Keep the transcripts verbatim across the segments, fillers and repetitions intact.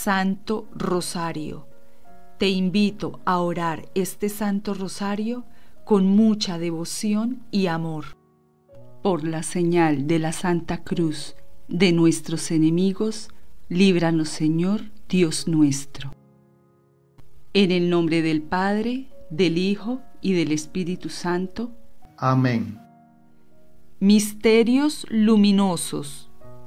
Santo Rosario. Te invito a orar este Santo Rosario con mucha devoción y amor. Por la señal de la Santa Cruz de nuestros enemigos, líbranos, Señor, Dios nuestro. En el nombre del Padre, del Hijo y del Espíritu Santo. Amén. Misterios luminosos.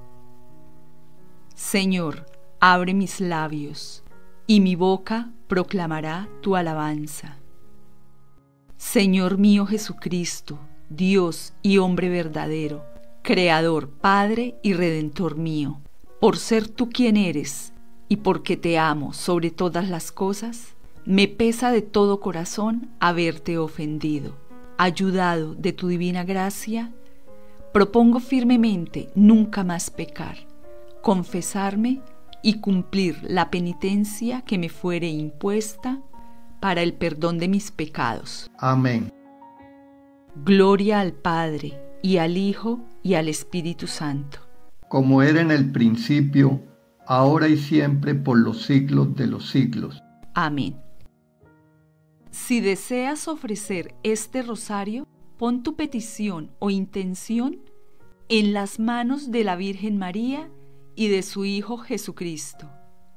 Señor, abre mis labios, y mi boca proclamará tu alabanza. Señor mío Jesucristo, Dios y hombre verdadero, Creador, Padre y Redentor mío, por ser tú quien eres, y porque te amo sobre todas las cosas, me pesa de todo corazón haberte ofendido. Ayudado de tu divina gracia, propongo firmemente nunca más pecar, confesarme y cumplir la penitencia que me fuere impuesta para el perdón de mis pecados. Amén. Gloria al Padre, y al Hijo, y al Espíritu Santo. Como era en el principio, ahora y siempre, por los siglos de los siglos. Amén. Si deseas ofrecer este rosario, pon tu petición o intención en las manos de la Virgen María y de su Hijo Jesucristo.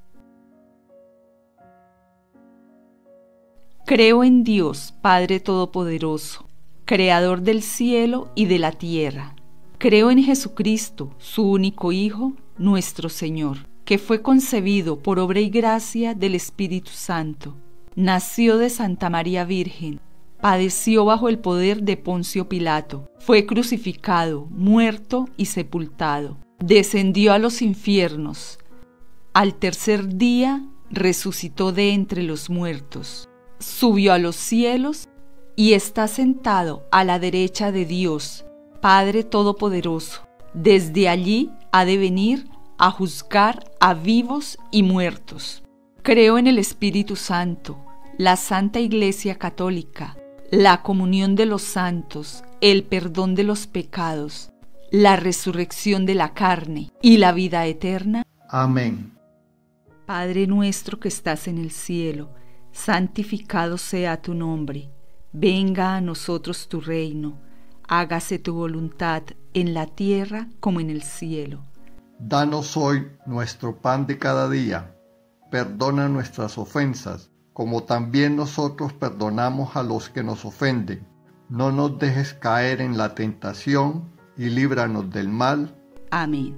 Creo en Dios, Padre Todopoderoso, Creador del cielo y de la tierra. Creo en Jesucristo, su único Hijo, nuestro Señor, que fue concebido por obra y gracia del Espíritu Santo. Nació de Santa María Virgen, padeció bajo el poder de Poncio Pilato, fue crucificado, muerto y sepultado. Descendió a los infiernos. Al tercer día resucitó de entre los muertos. Subió a los cielos y está sentado a la derecha de Dios, Padre Todopoderoso. Desde allí ha de venir a juzgar a vivos y muertos. Creo en el Espíritu Santo, la Santa Iglesia Católica, la comunión de los santos, el perdón de los pecados, la resurrección de la carne y la vida eterna. Amén. Padre nuestro que estás en el cielo, santificado sea tu nombre. Venga a nosotros tu reino. Hágase tu voluntad en la tierra como en el cielo. Danos hoy nuestro pan de cada día. Perdona nuestras ofensas, como también nosotros perdonamos a los que nos ofenden. No nos dejes caer en la tentación y líbranos del mal. Amén.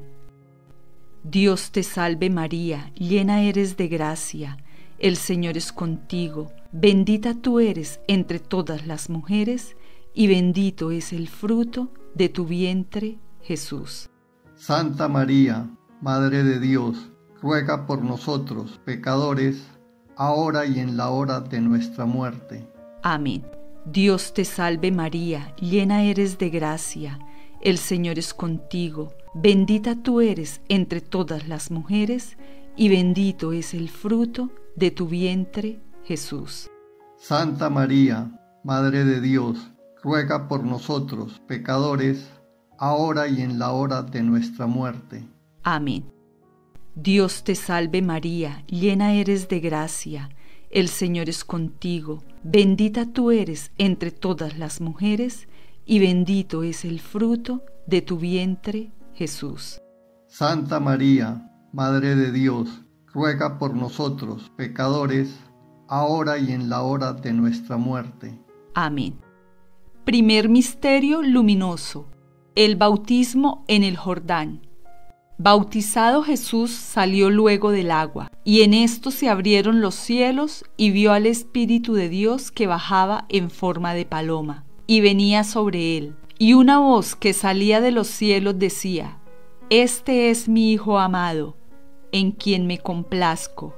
Dios te salve María, llena eres de gracia, el Señor es contigo, bendita tú eres entre todas las mujeres, y bendito es el fruto de tu vientre, Jesús. Santa María, Madre de Dios, ruega por nosotros, pecadores, ahora y en la hora de nuestra muerte. Amén. Dios te salve María, llena eres de gracia, el Señor es contigo, bendita tú eres entre todas las mujeres, y bendito es el fruto de tu vientre, Jesús. Santa María, Madre de Dios, ruega por nosotros, pecadores, ahora y en la hora de nuestra muerte. Amén. Dios te salve María, llena eres de gracia, el Señor es contigo, bendita tú eres entre todas las mujeres, y bendito es el fruto de tu vientre, Jesús. Santa María, Madre de Dios, ruega por nosotros, pecadores, ahora y en la hora de nuestra muerte. Amén. Primer misterio luminoso: el bautismo en el Jordán. Bautizado Jesús salió luego del agua, y en esto se abrieron los cielos, y vio al Espíritu de Dios que bajaba en forma de paloma, y venía sobre él. Y una voz que salía de los cielos decía: Este es mi Hijo amado, en quien me complazco.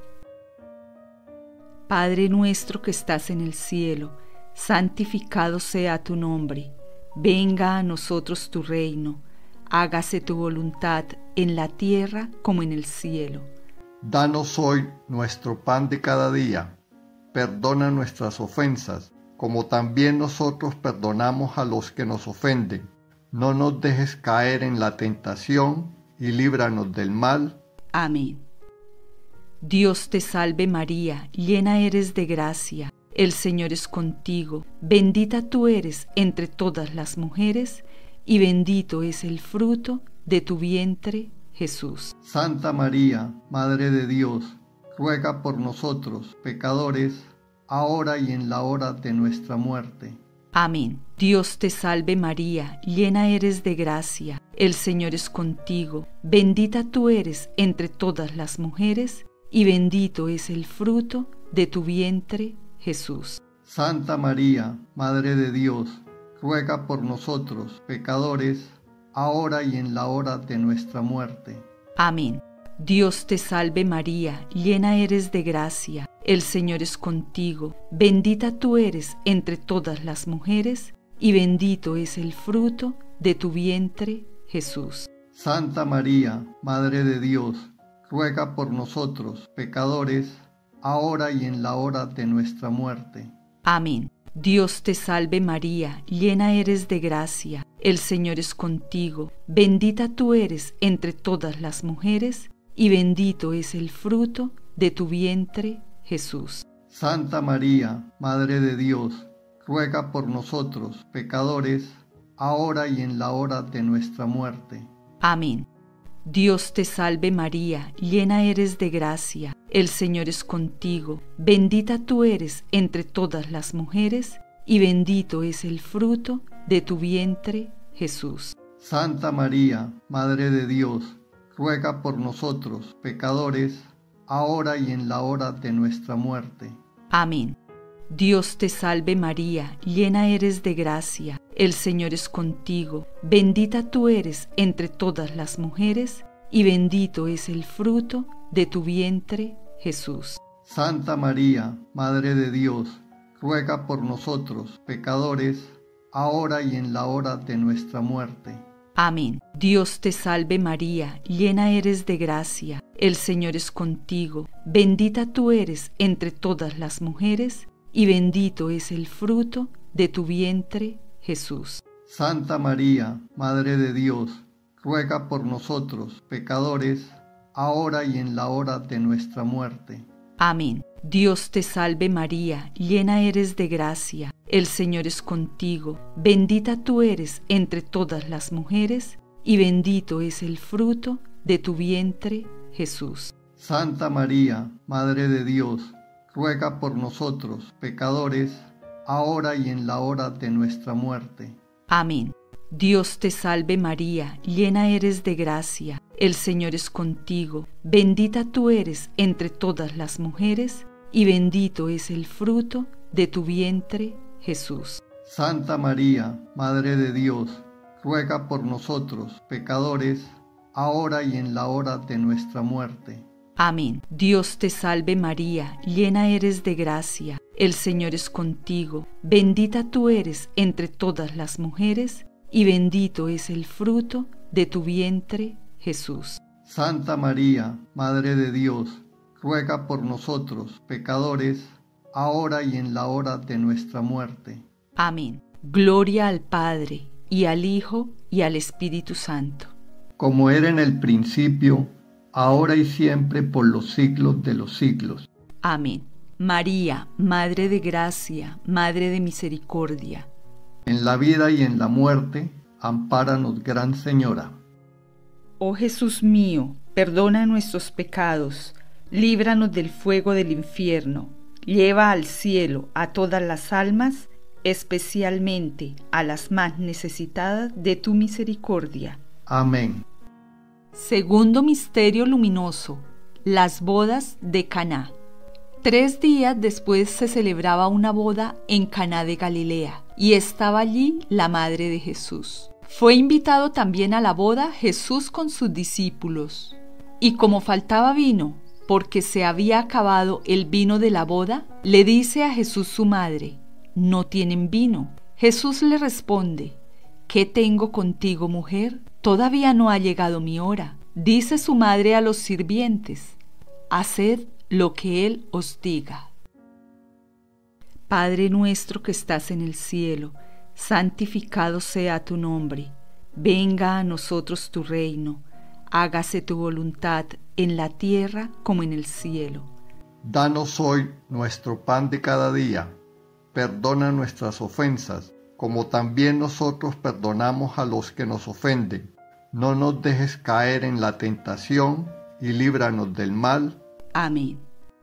Padre nuestro que estás en el cielo, santificado sea tu nombre. Venga a nosotros tu reino. Hágase tu voluntad en la tierra como en el cielo. Danos hoy nuestro pan de cada día. Perdona nuestras ofensas, como también nosotros perdonamos a los que nos ofenden. No nos dejes caer en la tentación y líbranos del mal. Amén. Dios te salve María, llena eres de gracia, el Señor es contigo, bendita tú eres entre todas las mujeres, y bendito es el fruto de tu vientre, Jesús. Santa María, Madre de Dios, ruega por nosotros, pecadores, ahora y en la hora de nuestra muerte. Amén. Dios te salve María, llena eres de gracia, el Señor es contigo, bendita tú eres entre todas las mujeres, y bendito es el fruto de tu vientre, Jesús. Santa María, Madre de Dios, ruega por nosotros, pecadores, ahora y en la hora de nuestra muerte. Amén. Dios te salve María, llena eres de gracia, el Señor es contigo, bendita tú eres entre todas las mujeres, y bendito es el fruto de tu vientre, Jesús. Santa María, Madre de Dios, ruega por nosotros, pecadores, ahora y en la hora de nuestra muerte. Amén. Dios te salve María, llena eres de gracia, el Señor es contigo, bendita tú eres entre todas las mujeres, y bendito es el fruto de tu vientre, Jesús. Santa María, Madre de Dios, ruega por nosotros, pecadores, ahora y en la hora de nuestra muerte. Amén. Dios te salve María, llena eres de gracia, el Señor es contigo, bendita tú eres entre todas las mujeres, y bendito es el fruto de tu vientre, Jesús. Santa María, Madre de Dios, ruega por nosotros, pecadores, ahora y en la hora de nuestra muerte. Amén. Dios te salve María, llena eres de gracia, el Señor es contigo, bendita tú eres entre todas las mujeres, y bendito es el fruto de tu vientre, Jesús. Santa María, Madre de Dios, ruega por nosotros, pecadores, ahora y en la hora de nuestra muerte. Amén. Dios te salve María, llena eres de gracia, el Señor es contigo, bendita tú eres entre todas las mujeres, y bendito es el fruto de tu vientre, Jesús. Santa María, Madre de Dios, ruega por nosotros, pecadores, ahora y en la hora de nuestra muerte. Amén. Dios te salve María, llena eres de gracia, el Señor es contigo, bendita tú eres entre todas las mujeres, y bendito es el fruto de tu vientre, Jesús. Santa María, Madre de Dios, ruega por nosotros, pecadores, ahora y en la hora de nuestra muerte. Amén. Dios te salve María, llena eres de gracia, el Señor es contigo, bendita tú eres entre todas las mujeres, y bendito es el fruto de tu vientre, Jesús. Santa María, Madre de Dios, ruega por nosotros, pecadores, ahora y en la hora de nuestra muerte. Amén. Dios te salve María, llena eres de gracia, el Señor es contigo, bendita tú eres entre todas las mujeres, y bendito es el fruto de tu vientre, Jesús. Santa María, Madre de Dios, ruega por nosotros, pecadores, ahora y en la hora de nuestra muerte. Amén. Gloria al Padre, y al Hijo, y al Espíritu Santo. Como era en el principio, ahora y siempre, por los siglos de los siglos. Amén. María, Madre de gracia, Madre de misericordia. En la vida y en la muerte, ampáranos, Gran Señora. Oh Jesús mío, perdona nuestros pecados, líbranos del fuego del infierno, lleva al cielo a todas las almas, especialmente a las más necesitadas de tu misericordia. Amén. Segundo misterio luminoso, las bodas de Caná. Tres días después se celebraba una boda en Caná de Galilea, y estaba allí la madre de Jesús. Fue invitado también a la boda Jesús con sus discípulos. Y como faltaba vino, porque se había acabado el vino de la boda, le dice a Jesús su madre: «No tienen vino». Jesús le responde: «¿Qué tengo contigo, mujer? Todavía no ha llegado mi hora». Dice su madre a los sirvientes: «Haced lo que Él os diga». Padre nuestro que estás en el cielo, santificado sea tu nombre. Venga a nosotros tu reino. hágase tu voluntad en la tierra como en el cielo. Danos hoy nuestro pan de cada día. Perdona nuestras ofensas, como también nosotros perdonamos a los que nos ofenden. No nos dejes caer en la tentación y líbranos del mal. Amén.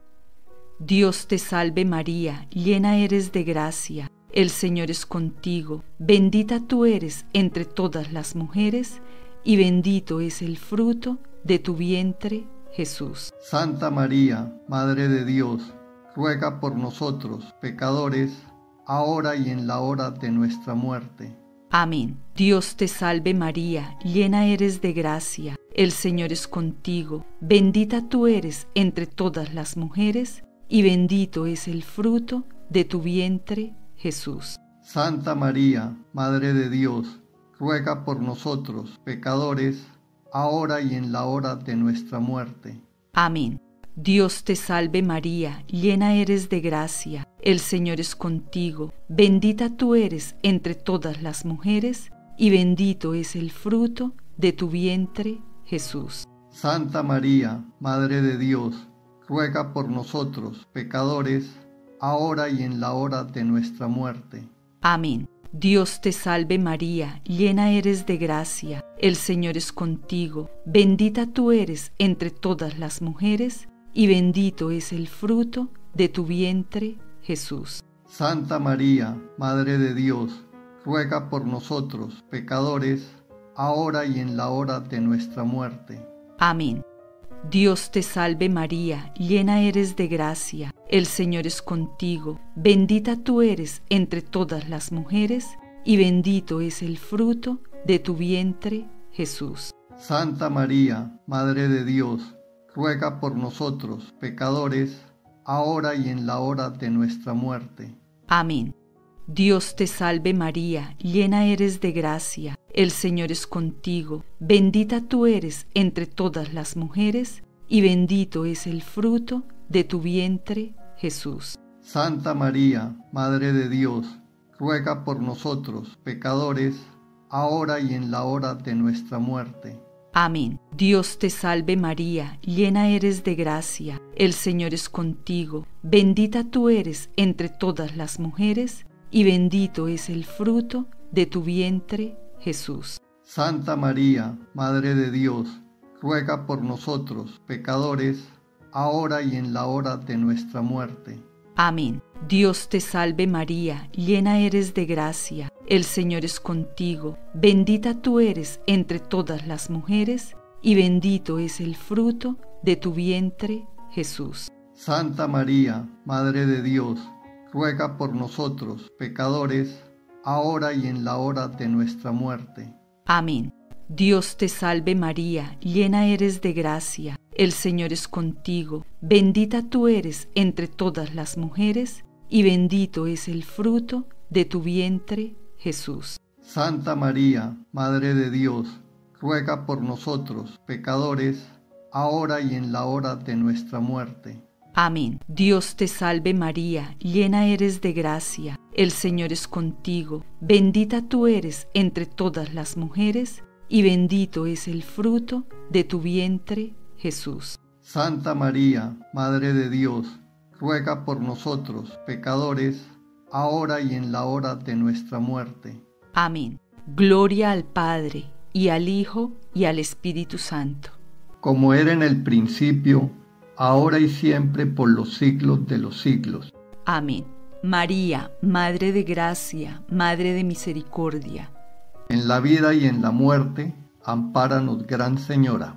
Dios te salve María, llena eres de gracia. El Señor es contigo. Bendita tú eres entre todas las mujeres, y bendito es el fruto de tu vientre, Jesús. Santa María, Madre de Dios, ruega por nosotros, pecadores, ahora y en la hora de nuestra muerte. Amén. Dios te salve María, llena eres de gracia. El Señor es contigo. Bendita tú eres entre todas las mujeres, y bendito es el fruto de tu vientre, Jesús. Santa María, Madre de Dios, ruega por nosotros, pecadores, ahora y en la hora de nuestra muerte. Amén. Dios te salve María, llena eres de gracia. El Señor es contigo. Bendita tú eres entre todas las mujeres, y bendito es el fruto de tu vientre, Jesús. Santa María, Madre de Dios, ruega por nosotros, pecadores, ahora y en la hora de nuestra muerte. Amén. Dios te salve María, llena eres de gracia. El Señor es contigo. Bendita tú eres entre todas las mujeres, y bendito es el fruto de tu vientre, Jesús. Santa María, Madre de Dios, ruega por nosotros, pecadores, ahora y en la hora de nuestra muerte. Amén. Dios te salve María, llena eres de gracia. El Señor es contigo. Bendita tú eres entre todas las mujeres, y bendito es el fruto de tu vientre, Jesús. Santa María, Madre de Dios, ruega por nosotros, pecadores, ahora y en la hora de nuestra muerte. Amén. Dios te salve María, llena eres de gracia. El Señor es contigo. Bendita tú eres entre todas las mujeres, y bendito es el fruto de tu vientre, Jesús. Santa María, Madre de Dios, ruega por nosotros, pecadores, ahora y en la hora de nuestra muerte. Amén. Dios te salve María, llena eres de gracia. El Señor es contigo. Bendita tú eres entre todas las mujeres, y bendito es el fruto de tu vientre, Jesús. Santa María, Madre de Dios, ruega por nosotros, pecadores, ahora y en la hora de nuestra muerte. Amén. Dios te salve María, llena eres de gracia. El Señor es contigo. Bendita tú eres entre todas las mujeres, y bendito es el fruto de tu vientre, Jesús. Santa María, Madre de Dios, ruega por nosotros, pecadores, ahora y en la hora de nuestra muerte. Amén. Dios te salve María, llena eres de gracia. El Señor es contigo. Bendita tú eres entre todas las mujeres, y bendito es el fruto de tu vientre, Jesús. Santa María, Madre de Dios, ruega por nosotros, pecadores, ahora y en la hora de nuestra muerte. Amén. Dios te salve María, llena eres de gracia. El Señor es contigo. Bendita tú eres entre todas las mujeres, y bendito es el fruto de tu vientre, Jesús. Santa María, Madre de Dios, ruega por nosotros, pecadores, ahora y en la hora de nuestra muerte. Amén. Gloria al Padre, y al Hijo, y al Espíritu Santo. Como era en el principio, ahora y siempre, por los siglos de los siglos. Amén. María, Madre de gracia, Madre de misericordia. En la vida y en la muerte, ampáranos, Gran Señora.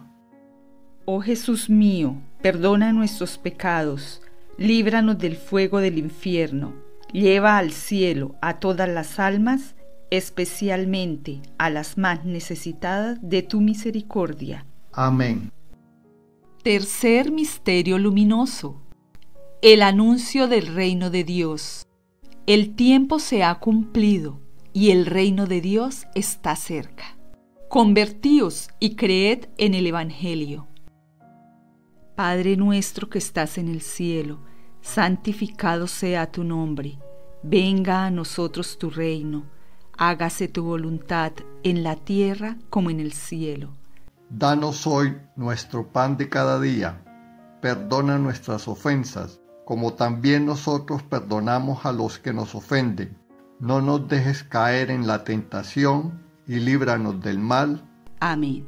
Oh Jesús mío, perdona nuestros pecados, líbranos del fuego del infierno, lleva al cielo a todas las almas, especialmente a las más necesitadas de tu misericordia. Amén. Tercer misterio luminoso. El anuncio del reino de Dios. El tiempo se ha cumplido y el reino de Dios está cerca. Convertíos y creed en el Evangelio. Padre nuestro que estás en el cielo, santificado sea tu nombre. Venga a nosotros tu reino. Hágase tu voluntad en la tierra como en el cielo. Danos hoy nuestro pan de cada día. Perdona nuestras ofensas, como también nosotros perdonamos a los que nos ofenden. No nos dejes caer en la tentación y líbranos del mal. Amén.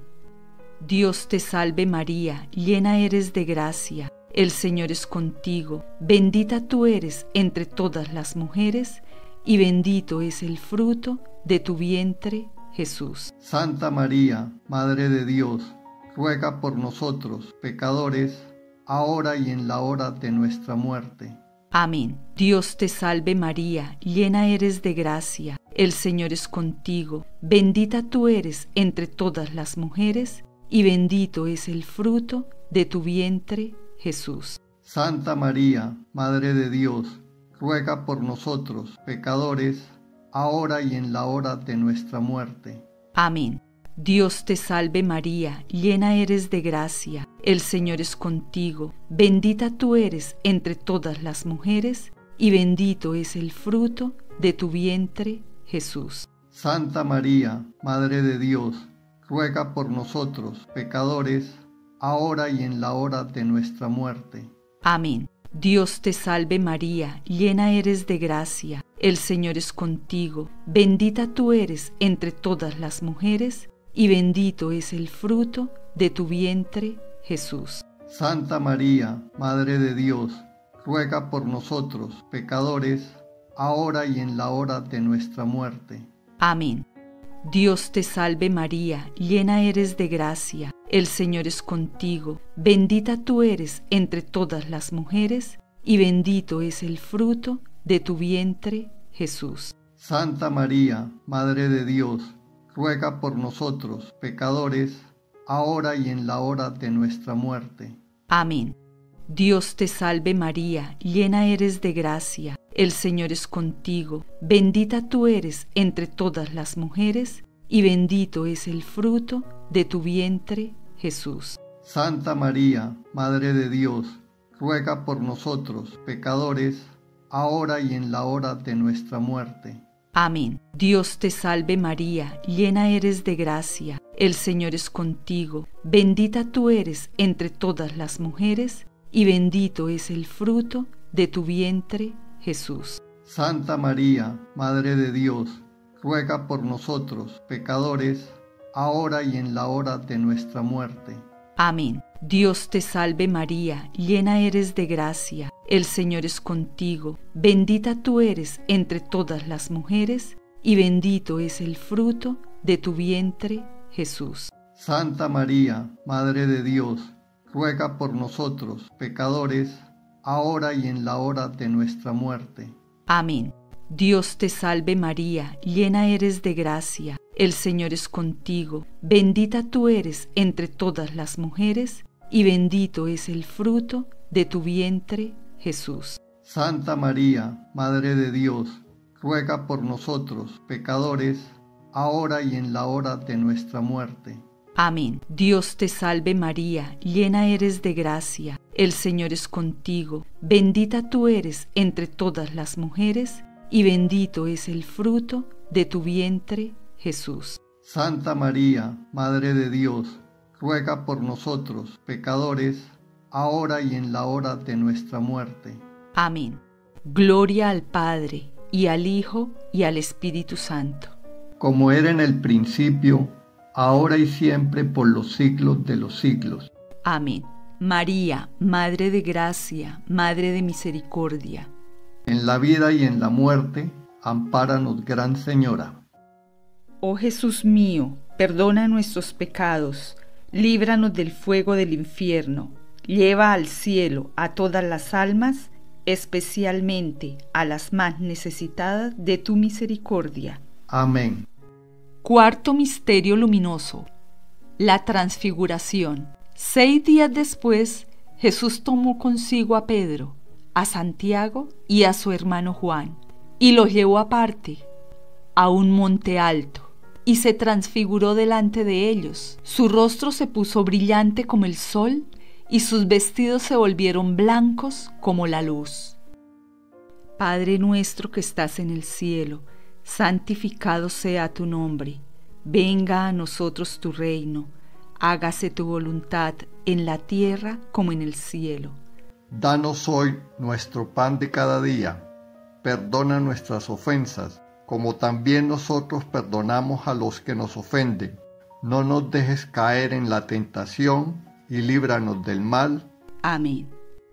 Dios te salve María, llena eres de gracia. El Señor es contigo. Bendita tú eres entre todas las mujeres, y bendito es el fruto de tu vientre, Jesús. Santa María, Madre de Dios, ruega por nosotros, pecadores, ahora y en la hora de nuestra muerte. Amén. Dios te salve María, llena eres de gracia. El Señor es contigo. Bendita tú eres entre todas las mujeres, y bendito es el fruto de tu vientre, Jesús. Santa María, Madre de Dios, ruega por nosotros, pecadores, ahora y en la hora de nuestra muerte. Amén. Dios te salve María, llena eres de gracia. El Señor es contigo. Bendita tú eres entre todas las mujeres, y bendito es el fruto de tu vientre, Jesús. Santa María, Madre de Dios, ruega por nosotros, pecadores, ahora y en la hora de nuestra muerte. Amén. Dios te salve María, llena eres de gracia. El Señor es contigo. Bendita tú eres entre todas las mujeres, y bendito es el fruto de tu vientre, Jesús. Santa María, Madre de Dios, ruega por nosotros, pecadores, ahora y en la hora de nuestra muerte. Amén. Dios te salve María, llena eres de gracia. El Señor es contigo. Bendita tú eres entre todas las mujeres, y bendito es el fruto de tu vientre, Jesús. Santa María, Madre de Dios, ruega por nosotros, pecadores, ahora y en la hora de nuestra muerte. Amén. Dios te salve María, llena eres de gracia. El Señor es contigo. Bendita tú eres entre todas las mujeres, y bendito es el fruto de tu vientre, Jesús. Santa María, Madre de Dios, ruega por nosotros, pecadores, ahora y en la hora de nuestra muerte. Amén. Dios te salve María, llena eres de gracia. El Señor es contigo. Bendita tú eres entre todas las mujeres, y bendito es el fruto de tu vientre, Jesús. Santa María, Madre de Dios, ruega por nosotros, pecadores, ahora y en la hora de nuestra muerte. Amén. Dios te salve María, llena eres de gracia. El Señor es contigo. Bendita tú eres entre todas las mujeres, y bendito es el fruto de tu vientre, Jesús. Santa María, Madre de Dios, ruega por nosotros, pecadores, ahora y en la hora de nuestra muerte. Amén. Dios te salve María, llena eres de gracia. El Señor es contigo. Bendita tú eres entre todas las mujeres, y bendito es el fruto de tu vientre, Jesús. Santa María, Madre de Dios, ruega por nosotros, pecadores, ahora y en la hora de nuestra muerte. Amén. Dios te salve María, llena eres de gracia. El Señor es contigo. Bendita tú eres entre todas las mujeres, y bendito es el fruto de tu vientre, Jesús. Santa María, Madre de Dios, ruega por nosotros, pecadores, ahora y en la hora de nuestra muerte. Amén. Gloria al Padre, y al Hijo, y al Espíritu Santo. Como era en el principio, ahora y siempre, por los siglos de los siglos. Amén. María, Madre de gracia, Madre de misericordia. En la vida y en la muerte, ampáranos, Gran Señora. Oh Jesús mío, perdona nuestros pecados, líbranos del fuego del infierno, lleva al cielo a todas las almas, especialmente a las más necesitadas de tu misericordia. Amén. Cuarto misterio luminoso: la transfiguración. Seis días después, Jesús tomó consigo a Pedro, a Santiago y a su hermano Juan, y los llevó aparte, a un monte alto, y se transfiguró delante de ellos. Su rostro se puso brillante como el sol, y sus vestidos se volvieron blancos como la luz. Padre nuestro que estás en el cielo, santificado sea tu nombre. Venga a nosotros tu reino. hágase tu voluntad en la tierra como en el cielo. Danos hoy nuestro pan de cada día. Perdona nuestras ofensas, como también nosotros perdonamos a los que nos ofenden. No nos dejes caer en la tentación y líbranos del mal. Amén.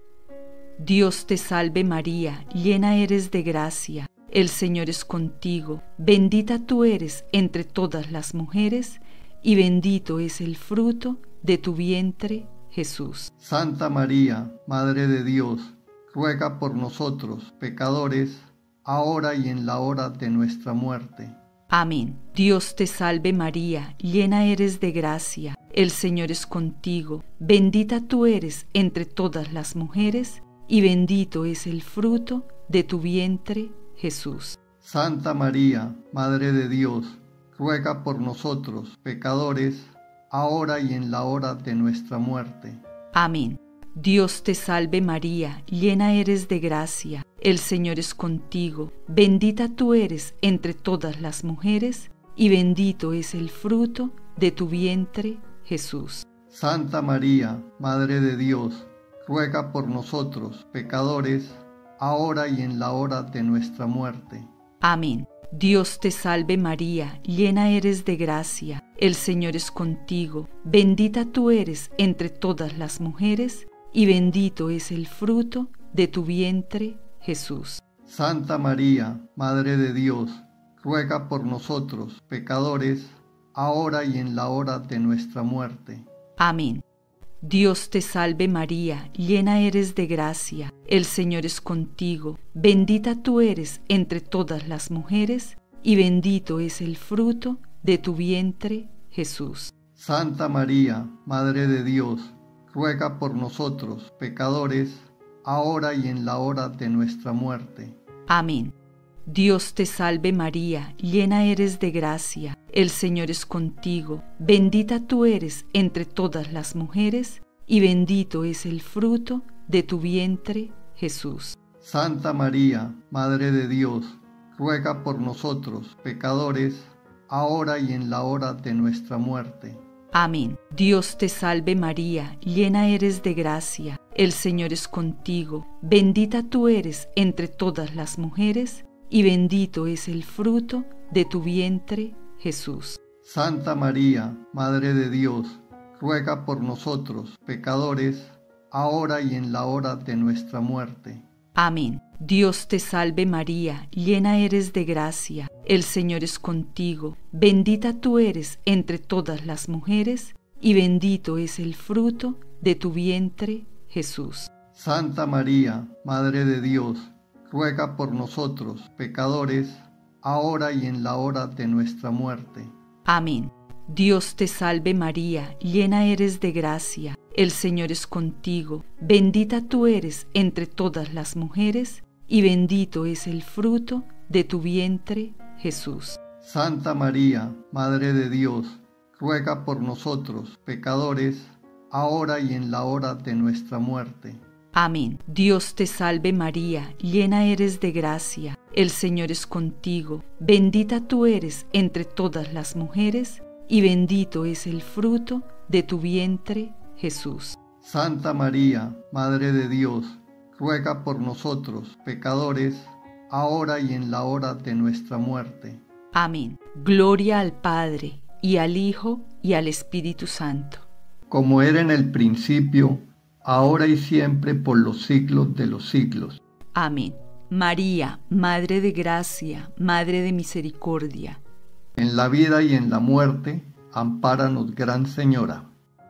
Dios te salve María, llena eres de gracia. El Señor es contigo. Bendita tú eres entre todas las mujeres, y bendito es el fruto de tu vientre, Jesús. Santa María, Madre de Dios, ruega por nosotros, pecadores, ahora y en la hora de nuestra muerte. Amén. Dios te salve María, llena eres de gracia. El Señor es contigo. Bendita tú eres entre todas las mujeres, y bendito es el fruto de tu vientre, Jesús. Santa María, Madre de Dios, ruega por nosotros, pecadores, ahora y en la hora de nuestra muerte. Amén. Dios te salve María, llena eres de gracia. El Señor es contigo. Bendita tú eres entre todas las mujeres, y bendito es el fruto de tu vientre, Jesús. Santa María, Madre de Dios, ruega por nosotros, pecadores, ahora y en la hora de nuestra muerte. Amén. Dios te salve María, llena eres de gracia. El Señor es contigo. Bendita tú eres entre todas las mujeres, y bendito es el fruto de tu vientre, Jesús. Santa María, Madre de Dios, ruega por nosotros, pecadores, ahora y en la hora de nuestra muerte. Amén. Dios te salve María, llena eres de gracia. El Señor es contigo. Bendita tú eres entre todas las mujeres, y bendito es el fruto de tu vientre, Jesús. Santa María, Madre de Dios, ruega por nosotros, pecadores, ahora y en la hora de nuestra muerte. Amén. Dios te salve María, llena eres de gracia. El Señor es contigo. Bendita tú eres entre todas las mujeres, y bendito es el fruto de tu vientre, Jesús. Santa María, Madre de Dios, ruega por nosotros, pecadores, ahora y en la hora de nuestra muerte. Amén. Dios te salve María, llena eres de gracia. El Señor es contigo. Bendita tú eres entre todas las mujeres, y bendito es el fruto de tu vientre, Jesús. Santa María, Madre de Dios, ruega por nosotros, pecadores, ahora y en la hora de nuestra muerte. Amén. Dios te salve María, llena eres de gracia. El Señor es contigo. Bendita tú eres entre todas las mujeres, y bendito es el fruto de tu vientre, Jesús. Santa María, Madre de Dios, ruega por nosotros, pecadores, ahora y en la hora de nuestra muerte. Amén. Dios te salve María, llena eres de gracia. El Señor es contigo. Bendita tú eres entre todas las mujeres, y bendito es el fruto de tu vientre, Jesús. Santa María, Madre de Dios, ruega por nosotros, pecadores, ahora y en la hora de nuestra muerte. Amén. Dios te salve María, llena eres de gracia. El Señor es contigo. Bendita tú eres entre todas las mujeres, y bendito es el fruto de tu vientre, Jesús. Santa María, Madre de Dios, ruega por nosotros, pecadores, ahora y en la hora de nuestra muerte. Amén. Gloria al Padre, y al Hijo, y al Espíritu Santo. Como era en el principio, ahora y siempre, por los siglos de los siglos. Amén. María, Madre de gracia, Madre de misericordia. En la vida y en la muerte, ampáranos, Gran Señora.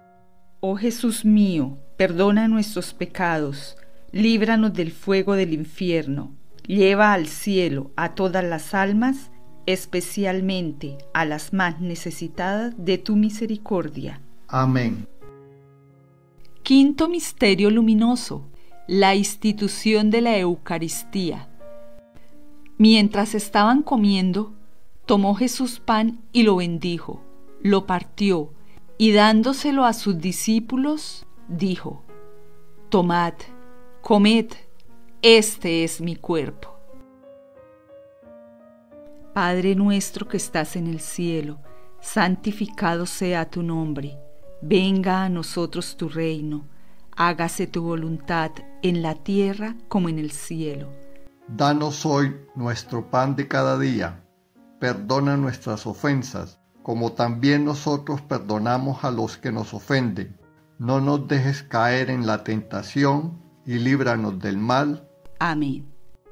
Oh Jesús mío, perdona nuestros pecados, líbranos del fuego del infierno, lleva al cielo a todas las almas, especialmente a las más necesitadas de tu misericordia. Amén. Quinto misterio luminoso: la institución de la Eucaristía. Mientras estaban comiendo, tomó Jesús pan y lo bendijo, lo partió, y dándoselo a sus discípulos, dijo: Tomad, comed, este es mi cuerpo. Padre nuestro que estás en el cielo, santificado sea tu nombre. Venga a nosotros tu reino, hágase tu voluntad en la tierra como en el cielo. Danos hoy nuestro pan de cada día. Perdona nuestras ofensas, como también nosotros perdonamos a los que nos ofenden. No nos dejes caer en la tentación y líbranos del mal. Amén.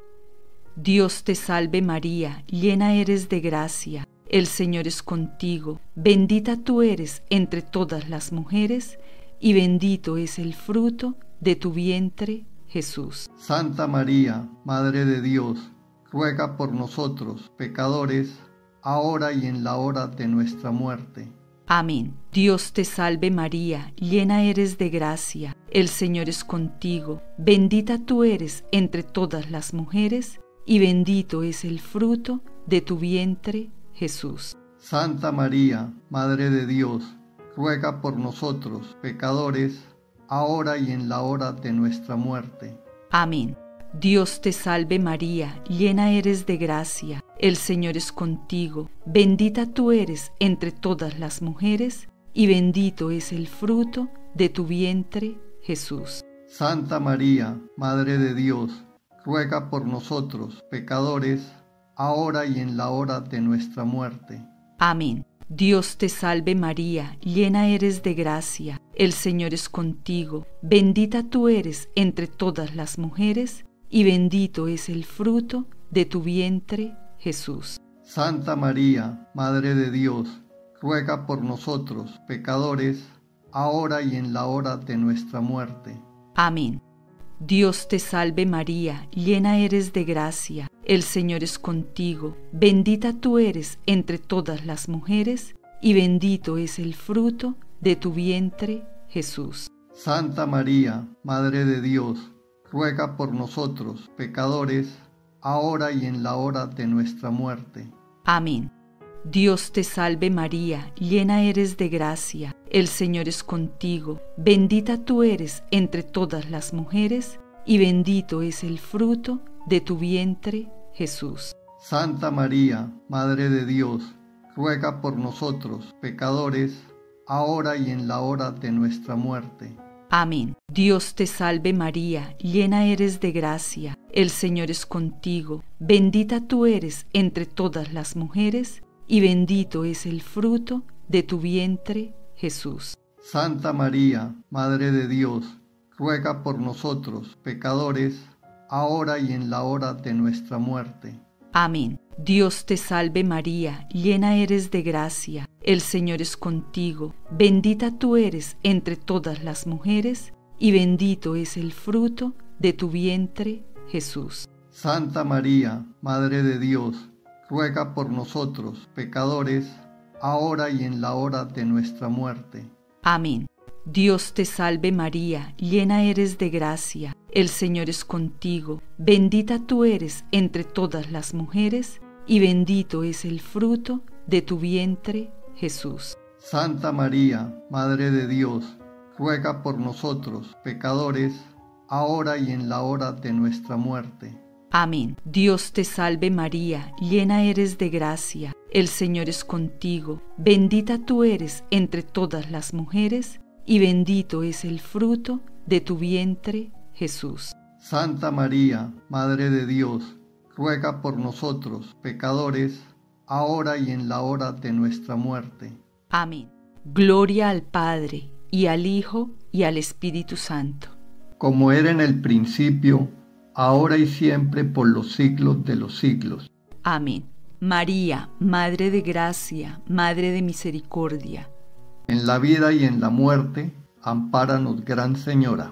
Dios te salve María, llena eres de gracia, el Señor es contigo, bendita tú eres entre todas las mujeres, y bendito es el fruto de tu vientre, Jesús. Santa María, Madre de Dios, ruega por nosotros, pecadores, ahora y en la hora de nuestra muerte. Amén. Dios te salve María, llena eres de gracia, el Señor es contigo, bendita tú eres entre todas las mujeres, y bendito es el fruto de tu vientre, Jesús. Santa María, Madre de Dios, ruega por nosotros, pecadores, ahora y en la hora de nuestra muerte. Amén. Dios te salve María, llena eres de gracia, el Señor es contigo, bendita tú eres entre todas las mujeres, y bendito es el fruto de tu vientre, Jesús. Santa María, Madre de Dios, ruega por nosotros, pecadores, ahora y en la hora de nuestra muerte. Amén. Dios te salve María, llena eres de gracia, el Señor es contigo, bendita tú eres entre todas las mujeres, y bendito es el fruto de tu vientre, Jesús. Santa María, Madre de Dios, ruega por nosotros, pecadores, ahora y en la hora de nuestra muerte. Amén. Dios te salve María, llena eres de gracia, el Señor es contigo, bendita tú eres entre todas las mujeres, y bendito es el fruto de tu vientre, Jesús. Santa María, Madre de Dios, ruega por nosotros, pecadores, ahora y en la hora de nuestra muerte. Amén. Dios te salve María, llena eres de gracia, el Señor es contigo, bendita tú eres entre todas las mujeres, y bendito es el fruto de tu vientre, Jesús. Santa María, Madre de Dios, ruega por nosotros, pecadores, ahora y en la hora de nuestra muerte. Amén. Dios te salve María, llena eres de gracia, el Señor es contigo, bendita tú eres entre todas las mujeres, y bendito es el fruto de tu vientre, Jesús. Santa María, Madre de Dios, ruega por nosotros, pecadores, ahora y en la hora de nuestra muerte. Amén. Dios te salve María, llena eres de gracia, el Señor es contigo, bendita tú eres entre todas las mujeres, y bendito es el fruto de tu vientre, Jesús. Santa María, Madre de Dios, ruega por nosotros, pecadores, ahora y en la hora de nuestra muerte. Amén. Dios te salve María, llena eres de gracia, el Señor es contigo, bendita tú eres entre todas las mujeres, y bendito es el fruto de tu vientre, Jesús. Santa María, Madre de Dios, ruega por nosotros, pecadores, ahora y en la hora de nuestra muerte. Amén. Dios te salve María, llena eres de gracia, el Señor es contigo, bendita tú eres entre todas las mujeres, y bendito es el fruto de tu vientre, Jesús. Santa María, Madre de Dios, ruega por nosotros, pecadores, ahora y en la hora de nuestra muerte. Amén. Gloria al Padre, y al Hijo, y al Espíritu Santo. Como era en el principio, ahora y siempre, por los siglos de los siglos. Amén. María, Madre de gracia, Madre de misericordia. En la vida y en la muerte, ampáranos, Gran Señora.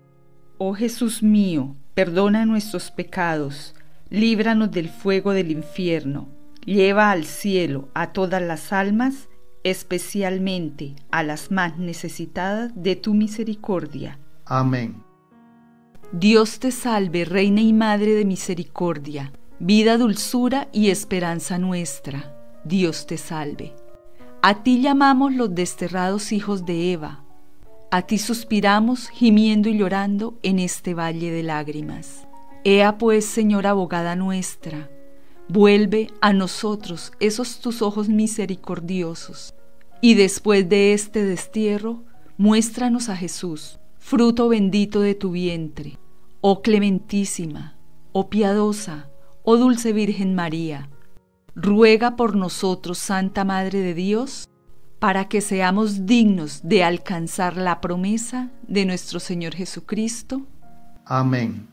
Oh Jesús mío, perdona nuestros pecados, líbranos del fuego del infierno, lleva al cielo a todas las almas, especialmente a las más necesitadas de tu misericordia. Amén. Dios te salve, Reina y Madre de misericordia, vida, dulzura y esperanza nuestra. Dios te salve. A ti llamamos los desterrados hijos de Eva, a ti suspiramos gimiendo y llorando en este valle de lágrimas. Ea pues, Señora abogada nuestra, vuelve a nosotros esos tus ojos misericordiosos, Y después de este destierro, muéstranos a Jesús, fruto bendito de tu vientre. Oh clementísima, oh piadosa, oh dulce Virgen María, ruega por nosotros, Santa Madre de Dios, para que seamos dignos de alcanzar la promesa de nuestro Señor Jesucristo. Amén.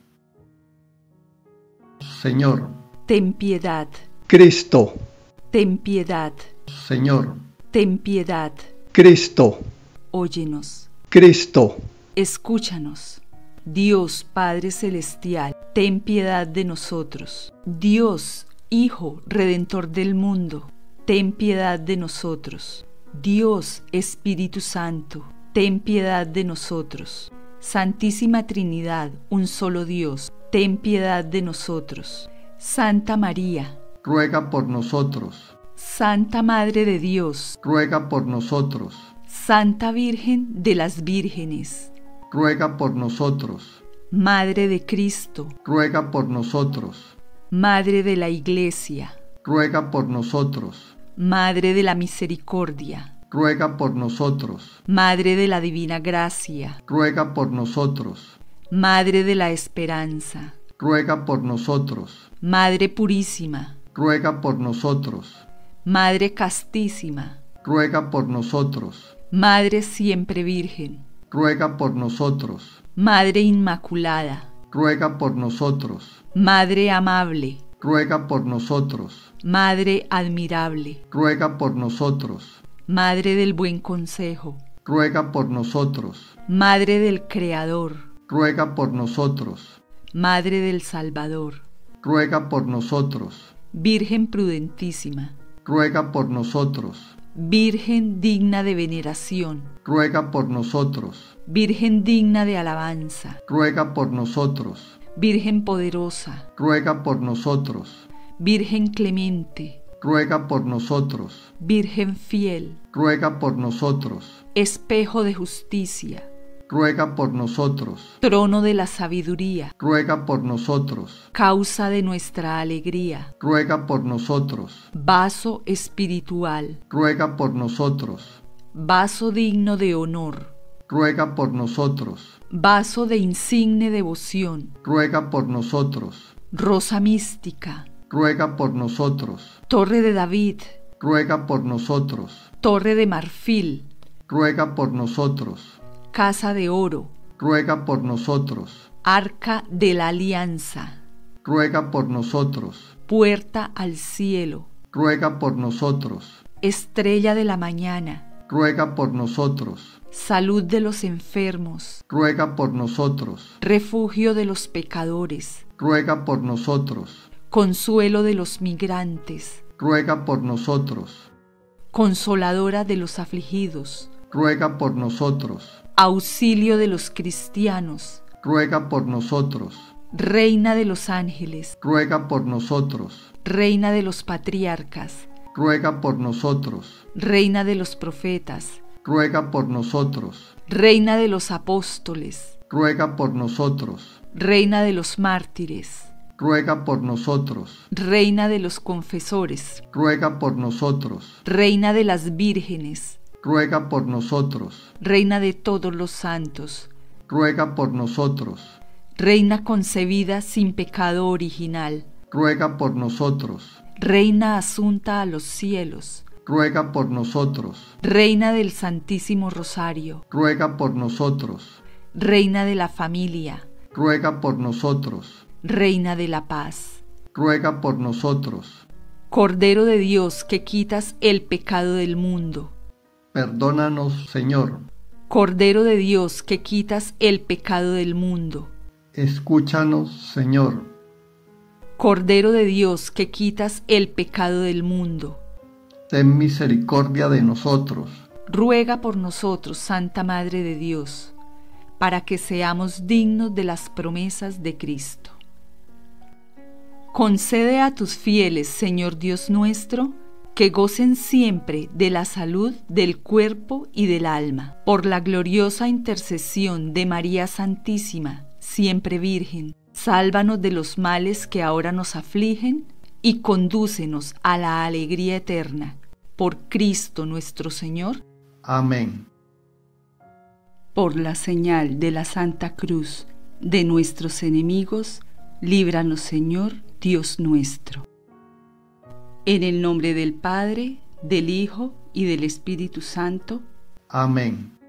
Señor, ten piedad. Cristo, ten piedad. Señor, ten piedad. Cristo, óyenos. Cristo, escúchanos. Dios Padre Celestial, ten piedad de nosotros. Dios Hijo Redentor del mundo, ten piedad de nosotros. Dios Espíritu Santo, ten piedad de nosotros. Santísima Trinidad, un solo Dios, ten piedad de nosotros. Santa María, ruega por nosotros. Santa Madre de Dios, ruega por nosotros. Santa Virgen de las Vírgenes, ruega por nosotros. Madre de Cristo, ruega por nosotros. Madre de la Iglesia, ruega por nosotros. Madre de la Misericordia, ruega por nosotros. Madre de la Divina Gracia, ruega por nosotros. Madre de la Esperanza, ruega por nosotros. Madre Purísima, ruega por nosotros. Madre Castísima, ruega por nosotros. Madre Siempre Virgen, ruega por nosotros. Madre Inmaculada, ruega por nosotros. Madre Amable, ruega por nosotros. Madre Admirable, ruega por nosotros. Madre del Buen Consejo, ruega por nosotros. Madre del Creador, ruega por nosotros. Madre del Salvador, ruega por nosotros. Virgen prudentísima, ruega por nosotros. Virgen digna de veneración, ruega por nosotros. Virgen digna de alabanza, ruega por nosotros. Virgen poderosa, ruega por nosotros. Virgen clemente, ruega por nosotros. Virgen fiel, ruega por nosotros. espejo de justicia, ruega por nosotros. trono de la sabiduría, ruega por nosotros. causa de nuestra alegría, ruega por nosotros. vaso espiritual, ruega por nosotros. vaso digno de honor, ruega por nosotros. vaso de insigne devoción, ruega por nosotros. rosa mística, ruega por nosotros. torre de David, ruega por nosotros. torre de marfil, ruega por nosotros. casa de oro, ruega por nosotros. arca de la alianza, ruega por nosotros. puerta al cielo, ruega por nosotros. estrella de la mañana, ruega por nosotros. salud de los enfermos, ruega por nosotros. refugio de los pecadores, ruega por nosotros. consuelo de los migrantes, ruega por nosotros. consoladora de los afligidos, ruega por nosotros. auxilio de los cristianos, ruega por nosotros. reina de los ángeles, ruega por nosotros. reina de los patriarcas, ruega por nosotros. reina de los profetas, ruega por nosotros. reina de los apóstoles, ruega por nosotros. reina de los mártires, ruega por nosotros. reina de los confesores, ruega por nosotros. reina de las vírgenes, ruega por nosotros. reina de todos los santos, ruega por nosotros. reina concebida sin pecado original, ruega por nosotros. reina asunta a los cielos, ruega por nosotros. reina del Santísimo Rosario, ruega por nosotros. reina de la familia, ruega por nosotros. reina de la paz, ruega por nosotros. Cordero de Dios que quitas el pecado del mundo, perdónanos, Señor. Cordero de Dios que quitas el pecado del mundo, escúchanos, Señor. Cordero de Dios que quitas el pecado del mundo, ten misericordia de nosotros. ruega por nosotros, Santa Madre de Dios, para que seamos dignos de las promesas de Cristo. Concede a tus fieles, Señor Dios nuestro, que gocen siempre de la salud del cuerpo y del alma, por la gloriosa intercesión de María Santísima, siempre Virgen. Sálvanos de los males que ahora nos afligen y condúcenos a la alegría eterna. por Cristo nuestro Señor. Amén. Por la señal de la Santa Cruz de nuestros enemigos, líbranos, Señor, Dios nuestro. En el nombre del Padre, del Hijo y del Espíritu Santo. Amén.